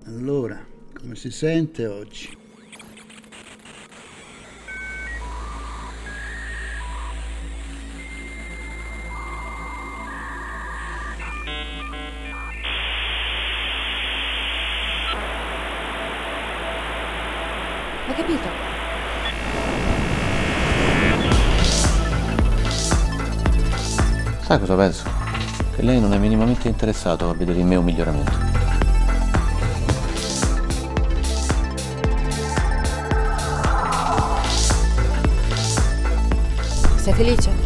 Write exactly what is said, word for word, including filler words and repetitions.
Allora, come si sente oggi? Hai capito? Sai cosa penso? Che lei non è minimamente interessato a vedere in me un miglioramento. Sei felice?